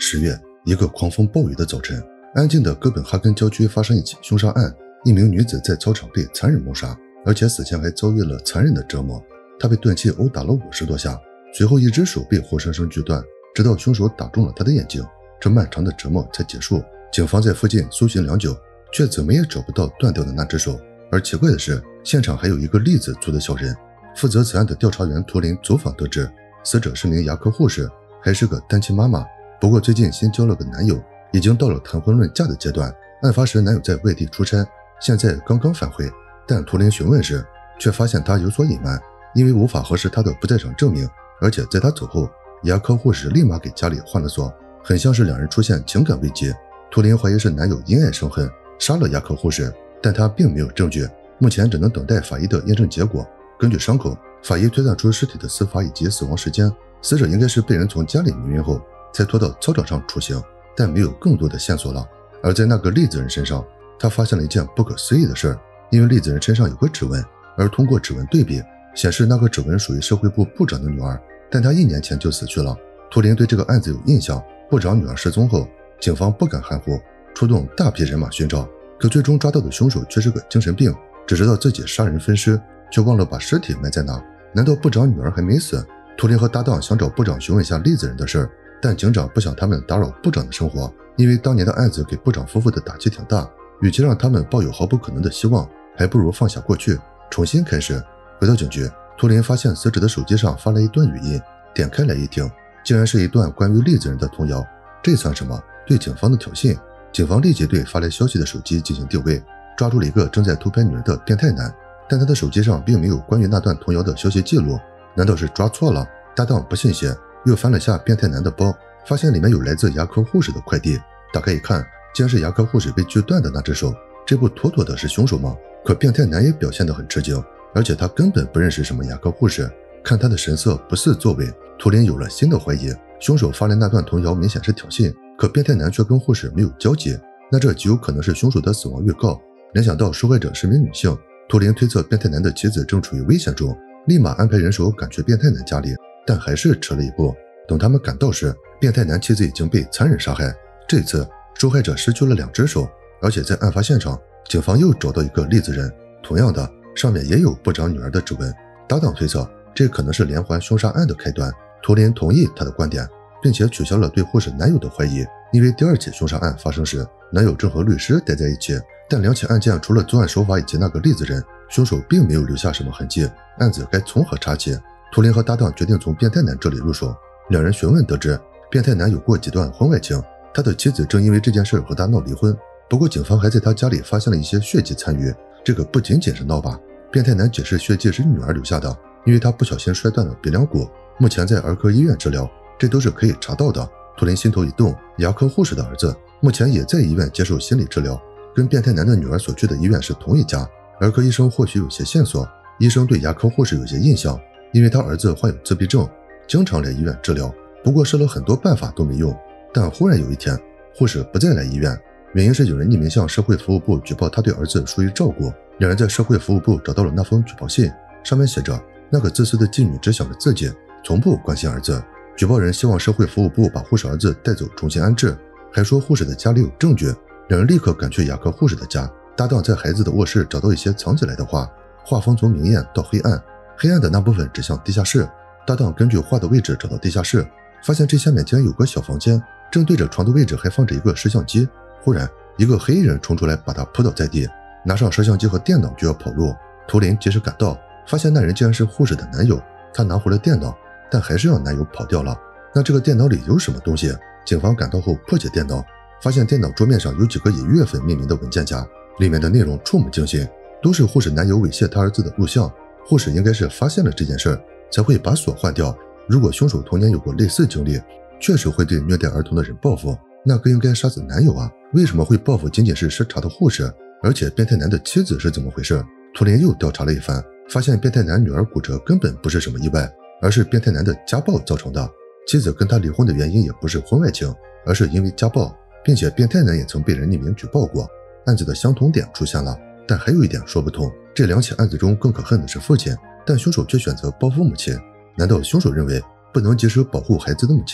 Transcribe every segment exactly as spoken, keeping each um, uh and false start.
十月，一个狂风暴雨的早晨，安静的哥本哈根郊区发生一起凶杀案。一名女子在操场被残忍谋杀，而且死前还遭遇了残忍的折磨。她被钝器殴打了五十多下，随后一只手被活生生锯断，直到凶手打中了她的眼睛，这漫长的折磨才结束。警方在附近搜寻良久，却怎么也找不到断掉的那只手。而奇怪的是，现场还有一个栗子族的小人。负责此案的调查员图林走访得知，死者是名牙科护士，还是个单亲妈妈。不过最近新交了个男友，已经到了谈婚论嫁的阶段。案发时男友在外地出差，现在刚刚返回，但图林询问时却发现他有所隐瞒，因为无法核实他的不在场证明。而且在他走后，牙科护士立马给家里换了锁，很像是两人出现情感危机。图林怀疑是男友因爱生恨杀了牙科护士，但他并没有证据，目前只能等待法医的验证结果。根据伤口，法医推断出尸体的死法以及死亡时间，死者应该是被人从家里迷晕后才拖到操场上处刑，但没有更多的线索了。而在那个栗子人身上，他发现了一件不可思议的事儿，因为栗子人身上有个指纹，而通过指纹对比显示那个指纹属于社会部部长的女儿，但她一年前就死去了。图林对这个案子有印象，部长女儿失踪后，警方不敢含糊，出动大批人马寻找，可最终抓到的凶手却是个精神病，只知道自己杀人分尸，却忘了把尸体埋在哪。难道部长女儿还没死？图林和搭档想找部长询问一下栗子人的事儿，但警长不想他们打扰部长的生活，因为当年的案子给部长夫妇的打击挺大，与其让他们抱有毫不可能的希望，还不如放下过去，重新开始。回到警局，图林发现死者的手机上发来一段语音，点开来一听，竟然是一段关于栗子人的童谣。这算什么？对警方的挑衅。警方立即对发来消息的手机进行定位，抓住了一个正在偷拍女人的变态男，但他的手机上并没有关于那段童谣的消息记录。难道是抓错了？搭档不信邪，又翻了下变态男的包，发现里面有来自牙科护士的快递。打开一看，竟然是牙科护士被锯断的那只手，这不妥妥的是凶手吗？可变态男也表现得很吃惊，而且他根本不认识什么牙科护士，看他的神色不似作伪，图林有了新的怀疑，凶手发来那段童谣明显是挑衅，可变态男却跟护士没有交集，那这极有可能是凶手的死亡预告。联想到受害者是名女性，图林推测变态男的妻子正处于危险中，立马安排人手赶去变态男家里，但还是迟了一步。等他们赶到时，变态男妻子已经被残忍杀害。这次受害者失去了两只手，而且在案发现场，警方又找到一个栗子人，同样的，上面也有部长女儿的指纹。搭档推测，这可能是连环凶杀案的开端。图林同意他的观点，并且取消了对护士男友的怀疑，因为第二起凶杀案发生时，男友正和律师待在一起，但两起案件除了作案手法以及那个栗子人，凶手并没有留下什么痕迹，案子该从何查起？图林和搭档决定从变态男这里入手。两人询问得知，变态男有过几段婚外情，他的妻子正因为这件事和他闹离婚。不过警方还在他家里发现了一些血迹残余，这个不仅仅是闹吧。变态男解释血迹是女儿留下的，因为他不小心摔断了鼻梁骨，目前在儿科医院治疗，这都是可以查到的。图林心头一动，牙科护士的儿子目前也在医院接受心理治疗，跟变态男的女儿所去的医院是同一家。儿科医生或许有些线索，医生对牙科护士有些印象，因为他儿子患有自闭症，经常来医院治疗，不过试了很多办法都没用。但忽然有一天，护士不再来医院，原因是有人匿名向社会服务部举报他对儿子疏于照顾。两人在社会服务部找到了那封举报信，上面写着那个自私的妓女只想着自己，从不关心儿子。举报人希望社会服务部把护士儿子带走重新安置，还说护士的家里有证据。两人立刻赶去牙科护士的家，搭档在孩子的卧室找到一些藏起来的画，画风从明艳到黑暗，黑暗的那部分指向地下室。搭档根据画的位置找到地下室，发现这下面竟然有个小房间，正对着床的位置还放着一个摄像机。忽然一个黑衣人冲出来把他扑倒在地，拿上摄像机和电脑就要跑路。图林及时赶到，发现那人竟然是护士的男友，他拿回了电脑，但还是让男友跑掉了。那这个电脑里有什么东西？警方赶到后破解电脑，发现电脑桌面上有几个以月份命名的文件夹，里面的内容触目惊心，都是护士男友猥亵他儿子的录像。护士应该是发现了这件事才会把锁换掉，如果凶手童年有过类似经历，确实会对虐待儿童的人报复，那更应该杀死男友啊！为什么会报复仅仅是视察的护士？而且变态男的妻子是怎么回事？图林又调查了一番，发现变态男女儿骨折根本不是什么意外，而是变态男的家暴造成的。妻子跟他离婚的原因也不是婚外情，而是因为家暴，并且变态男也曾被人匿名举报过。案子的相同点出现了，但还有一点说不通，这两起案子中更可恨的是父亲，但凶手却选择报复母亲。难道凶手认为不能及时保护孩子的母亲，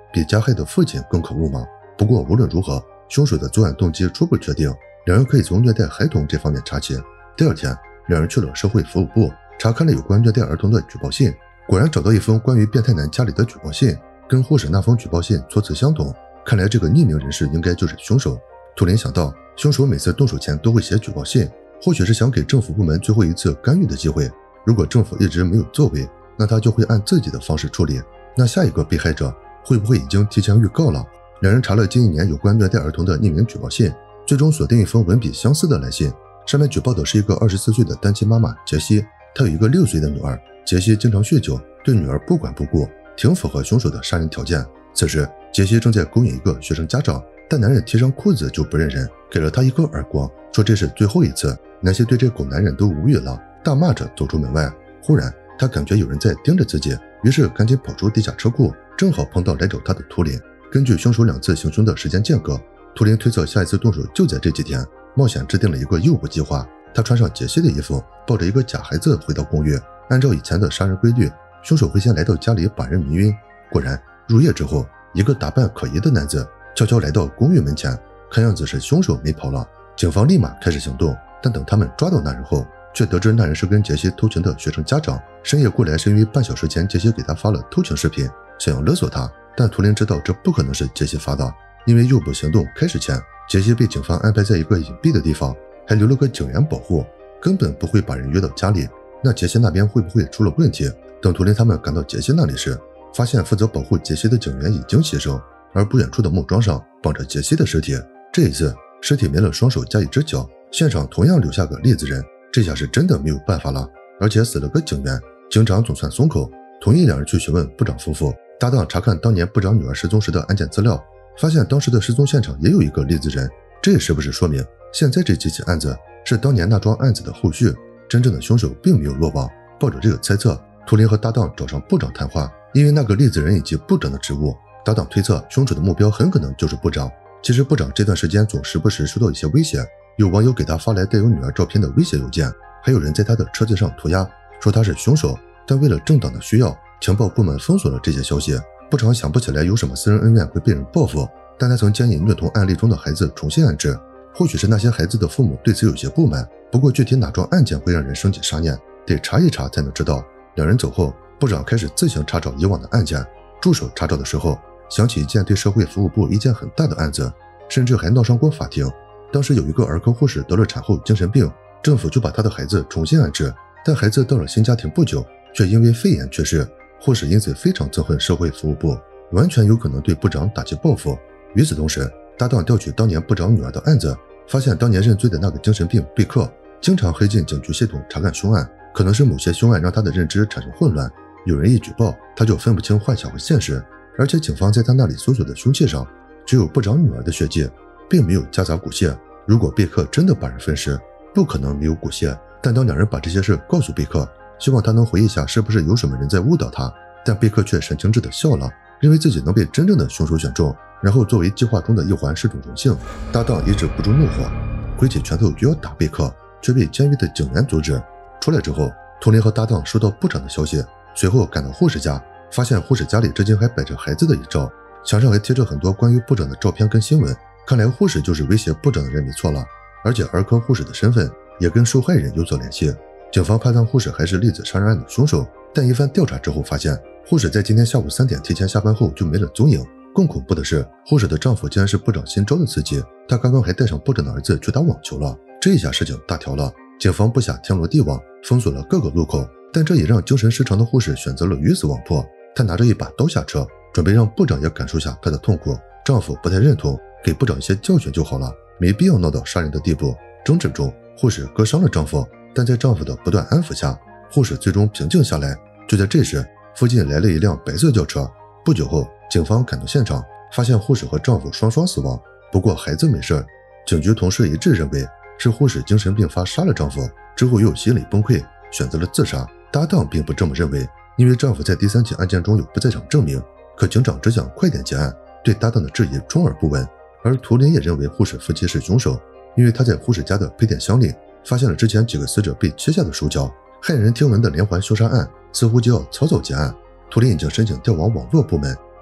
比加害的父亲更可恶吗？不过无论如何，凶手的作案动机初步确定，两人可以从虐待孩童这方面查起。第二天，两人去了社会服务部，查看了有关虐待儿童的举报信，果然找到一封关于变态男家里的举报信，跟护士那封举报信措辞相同，看来这个匿名人士应该就是凶手。图灵想到，凶手每次动手前都会写举报信，或许是想给政府部门最后一次干预的机会。如果政府一直没有作为，那他就会按自己的方式处理。那下一个被害者会不会已经提前预告了？两人查了近一年有关虐待儿童的匿名举报信，最终锁定一封文笔相似的来信，上面举报的是一个二十四岁的单亲妈妈杰西，她有一个六岁的女儿。杰西经常酗酒，对女儿不管不顾，挺符合凶手的杀人条件。此时，杰西正在勾引一个学生家长，但男人提上裤子就不认人，给了他一个耳光，说这是最后一次。南希对这狗男人都无语了，大骂着走出门外。忽然，他感觉有人在盯着自己，于是赶紧跑出地下车库，正好碰到来找他的图灵。根据凶手两次行凶的时间间隔，图灵推测下一次动手就在这几天。冒险制定了一个诱捕计划，他穿上杰西的衣服，抱着一个假孩子回到公寓。按照以前的杀人规律，凶手会先来到家里把人迷晕。果然，入夜之后，一个打扮可疑的男子悄悄来到公寓门前，看样子是凶手没跑了。警方立马开始行动，但等他们抓到那人后，却得知那人是跟杰西偷情的学生家长，深夜过来是因为半小时前杰西给他发了偷情视频，想要勒索他。但图灵知道这不可能是杰西发的，因为诱捕行动开始前，杰西被警方安排在一个隐蔽的地方，还留了个警员保护，根本不会把人约到家里。那杰西那边会不会出了问题？等图灵他们赶到杰西那里时，发现负责保护杰西的警员已经牺牲，而不远处的木桩上绑着杰西的尸体。这一次，尸体没了双手加一只脚，现场同样留下个栗子人，这下是真的没有办法了。而且死了个警员，警长总算松口，同意两人去询问部长夫妇。搭档查看当年部长女儿失踪时的案件资料，发现当时的失踪现场也有一个栗子人，这是不是说明现在这几起案子是当年那桩案子的后续？真正的凶手并没有落网。抱着这个猜测，图灵和搭档找上部长谈话，因为那个栗子人以及部长的职务，搭档推测凶手的目标很可能就是部长。其实部长这段时间总时不时收到一些威胁，有网友给他发来带有女儿照片的威胁邮件，还有人在他的车子上涂鸦，说他是凶手。但为了政党的需要，情报部门封锁了这些消息。部长想不起来有什么私人恩怨会被人报复，但他曾建议虐童案例中的孩子重新安置，或许是那些孩子的父母对此有些不满。不过具体哪桩案件会让人升起杀念，得查一查才能知道。两人走后，部长开始自行查找以往的案件。助手查找的时候，想起一件对社会服务部一件很大的案子，甚至还闹上过法庭。当时有一个儿科护士得了产后精神病，政府就把他的孩子重新安置，但孩子到了新家庭不久，却因为肺炎去世。护士因此非常憎恨社会服务部，完全有可能对部长打击报复。与此同时，搭档调取当年部长女儿的案子，发现当年认罪的那个精神病贝克经常黑进警局系统查看凶案，可能是某些凶案让他的认知产生混乱，有人一举报他就分不清幻想和现实。而且警方在他那里搜索的凶器上只有部长女儿的血迹，并没有夹杂骨屑。如果贝克真的把人分尸，不可能没有骨屑。但当两人把这些事告诉贝克，希望他能回忆下是不是有什么人在误导他，但贝克却神情质地笑了，认为自己能被真正的凶手选中，然后作为计划中的一环是种荣幸。搭档抑制不住怒火，挥起拳头就要打贝克，却被监狱的警员阻止。出来之后，图灵和搭档收到部长的消息，随后赶到护士家，发现护士家里至今还摆着孩子的遗照，墙上还贴着很多关于部长的照片跟新闻，看来护士就是威胁部长的人没错了，而且儿科护士的身份也跟受害人有所联系。警方判断护士还是栗子杀人案的凶手，但一番调查之后发现，护士在今天下午三点提前下班后就没了踪影。更恐怖的是，护士的丈夫竟然是部长新招的司机，他刚刚还带上部长的儿子去打网球了。这下事情大条了，警方布下天罗地网，封锁了各个路口，但这也让精神失常的护士选择了鱼死网破。她拿着一把刀下车，准备让部长也感受下她的痛苦。丈夫不太认同，给部长一些教训就好了，没必要闹到杀人的地步。争执中，护士割伤了丈夫，但在丈夫的不断安抚下，护士最终平静下来。就在这时，附近来了一辆白色轿车。不久后，警方赶到现场，发现护士和丈夫双双死亡，不过孩子没事。警局同事一致认为是护士精神病发杀了丈夫，之后又心理崩溃，选择了自杀。搭档并不这么认为，因为丈夫在第三起案件中有不在场证明，可警长只想快点结案，对搭档的质疑充耳不闻。而图灵也认为护士夫妻是凶手，因为他在护士家的配电箱里发现了之前几个死者被切下的手脚，骇人听闻的连环凶杀案似乎就要草草结案。图灵已经申请调往网络部门，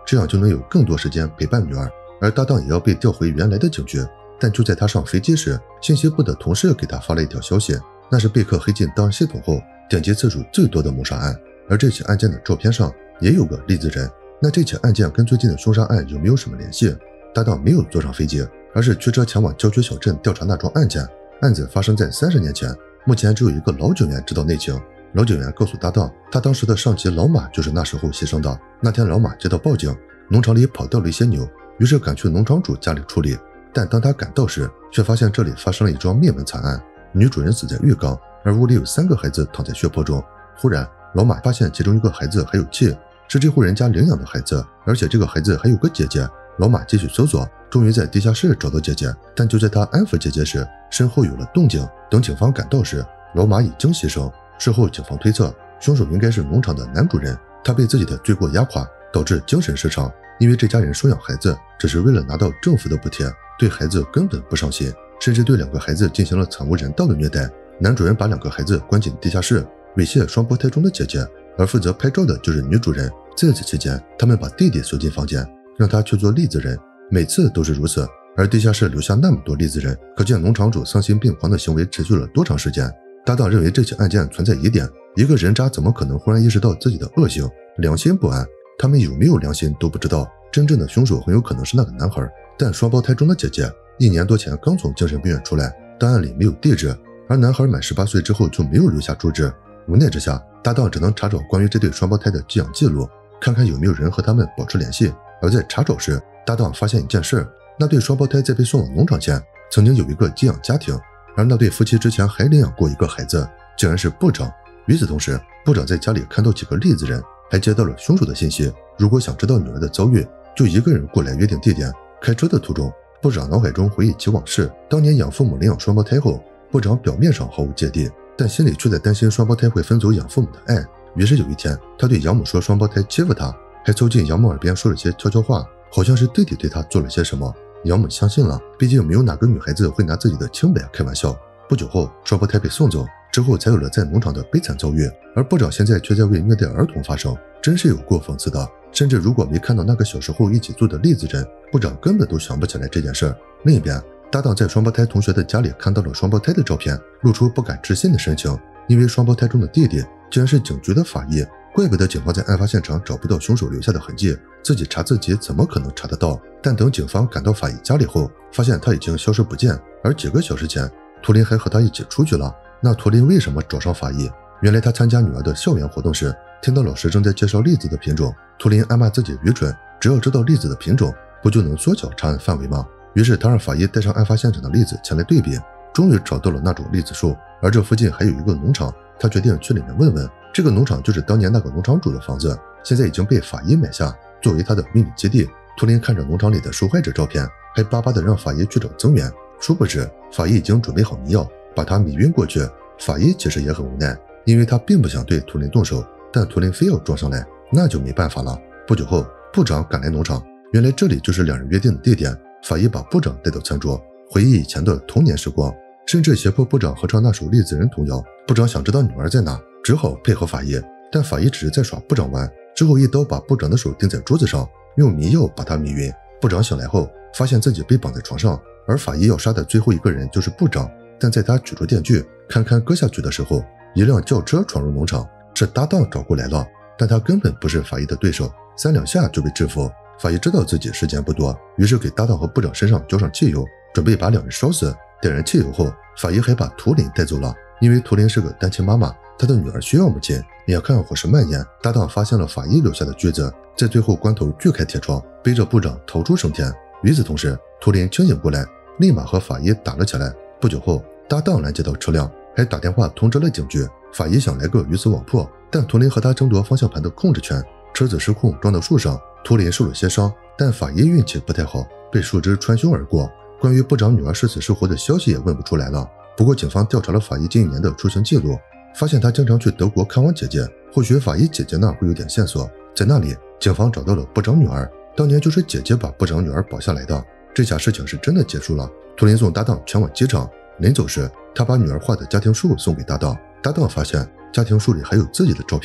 这样就能有更多时间陪伴女儿。而搭档也要被调回原来的警局。但就在他上飞机时，信息部的同事给他发了一条消息，那是贝克黑进档案系统后点击次数最多的谋杀案。而这起案件的照片上也有个栗子人。那这起案件跟最近的凶杀案有没有什么联系？搭档没有坐上飞机，而是驱车前往郊区小镇调查那桩案件。案子发生在三十年前，目前只有一个老警员知道内情。老警员告诉搭档，他当时的上级老马就是那时候牺牲的。那天老马接到报警，农场里跑掉了一些牛，于是赶去农场主家里处理。但当他赶到时，却发现这里发生了一桩灭门惨案，女主人死在浴缸，而屋里有三个孩子躺在血泊中。忽然，老马发现其中一个孩子还有气，是这户人家领养的孩子，而且这个孩子还有个姐姐。老马继续搜索，终于在地下室找到姐姐，但就在他安抚姐姐时，身后有了动静。等警方赶到时，老马已经牺牲。事后警方推测，凶手应该是农场的男主人，他被自己的罪过压垮，导致精神失常。因为这家人收养孩子只是为了拿到政府的补贴，对孩子根本不上心，甚至对两个孩子进行了惨无人道的虐待。男主人把两个孩子关进地下室，猥亵双胞胎中的姐姐，而负责拍照的就是女主人。在此期间，他们把弟弟锁进房间，让他去做栗子人，每次都是如此。而地下室留下那么多栗子人，可见农场主丧心病狂的行为持续了多长时间。搭档认为这起案件存在疑点，一个人渣怎么可能忽然意识到自己的恶行，良心不安？他们有没有良心都不知道，真正的凶手很有可能是那个男孩。但双胞胎中的姐姐一年多前刚从精神病院出来，档案里没有地址，而男孩满十八岁之后就没有留下住址。无奈之下，搭档只能查找关于这对双胞胎的寄养记录，看看有没有人和他们保持联系。而在查找时，搭档发现一件事，那对双胞胎在被送往农场前曾经有一个寄养家庭，而那对夫妻之前还领养过一个孩子，竟然是部长。与此同时，部长在家里看到几个栗子人，还接到了凶手的信息，如果想知道女儿的遭遇，就一个人过来约定地点。开车的途中，部长脑海中回忆起往事，当年养父母领养双胞胎后，部长表面上毫无芥蒂，但心里却在担心双胞胎会分走养父母的爱。于是有一天，他对养母说双胞胎欺负他，还凑近养母耳边说了些悄悄话，好像是弟弟对他做了些什么。养母相信了，毕竟没有哪个女孩子会拿自己的清白开玩笑。不久后，双胞胎被送走，之后才有了在农场的悲惨遭遇，而部长现在却在为虐待儿童发声，真是有够讽刺的。甚至如果没看到那个小时候一起住的栗子人，部长根本都想不起来这件事。另一边，搭档在双胞胎同学的家里看到了双胞胎的照片，露出不敢置信的神情，因为双胞胎中的弟弟竟然是警局的法医，怪不得警方在案发现场找不到凶手留下的痕迹，自己查自己怎么可能查得到？但等警方赶到法医家里后，发现他已经消失不见，而几个小时前，图林还和他一起出去了。那图林为什么找上法医？原来他参加女儿的校园活动时，听到老师正在介绍栗子的品种，图林暗骂自己愚蠢，只要知道栗子的品种，不就能缩小查案范围吗？于是他让法医带上案发现场的栗子前来对比，终于找到了那种栗子树，而这附近还有一个农场，他决定去里面问问。这个农场就是当年那个农场主的房子，现在已经被法医买下，作为他的秘密基地。图林看着农场里的受害者照片，还巴巴的让法医去找增援。殊不知，法医已经准备好迷药，把他迷晕过去。法医其实也很无奈，因为他并不想对图林动手，但图林非要撞上来，那就没办法了。不久后，部长赶来农场，原来这里就是两人约定的地点。法医把部长带到餐桌，回忆以前的童年时光，甚至胁迫部长合唱那首栗子人童谣。部长想知道女儿在哪，只好配合法医，但法医只是在耍部长玩，之后一刀把部长的手钉在桌子上，用迷药把他迷晕。部长醒来后，发现自己被绑在床上，而法医要杀的最后一个人就是部长。但在他举出电锯堪堪割下去的时候，一辆轿车闯入农场，是搭档找过来了，但他根本不是法医的对手，三两下就被制服。法医知道自己时间不多，于是给搭档和部长身上浇上汽油，准备把两人烧死。点燃汽油后，法医还把图林带走了，因为图林是个单亲妈妈，她的女儿需要母亲。眼看火势蔓延，搭档发现了法医留下的锯子，在最后关头锯开铁窗，背着部长逃出升天。与此同时，图林清醒过来，立马和法医打了起来。不久后，搭档拦截到车辆，还打电话通知了警局。法医想来个鱼死网破，但图林和他争夺方向盘的控制权，车子失控撞到树上，图林受了些伤，但法医运气不太好，被树枝穿胸而过。关于部长女儿是死是活的消息也问不出来了。不过警方调查了法医近一年的出行记录，发现他经常去德国看望姐姐，或许法医姐姐那会有点线索。在那里，警方找到了部长女儿，当年就是姐姐把部长女儿保下来的。这下事情是真的结束了。图林送搭档前往机场，临走时，他把女儿画的家庭树送给搭档。搭档发现家庭树里还有自己的照片，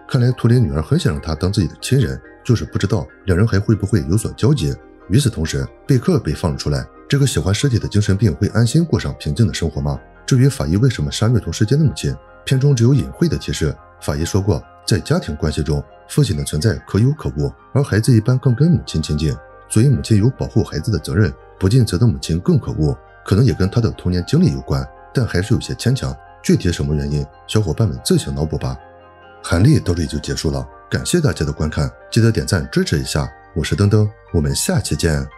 看来图灵女儿很想让他当自己的亲人，就是不知道两人还会不会有所交集。与此同时，贝克被放了出来。这个喜欢尸体的精神病会安心过上平静的生活吗？至于法医为什么杀虐同世界那么近，片中只有隐晦的提示。法医说过，在家庭关系中，父亲的存在可有可无，而孩子一般更跟母亲亲近，所以母亲有保护孩子的责任。不尽责的母亲更可恶，可能也跟他的童年经历有关，但还是有些牵强。具体什么原因，小伙伴们自行脑补吧。韩历到这里就结束了，感谢大家的观看，记得点赞支持一下。我是登登，我们下期见。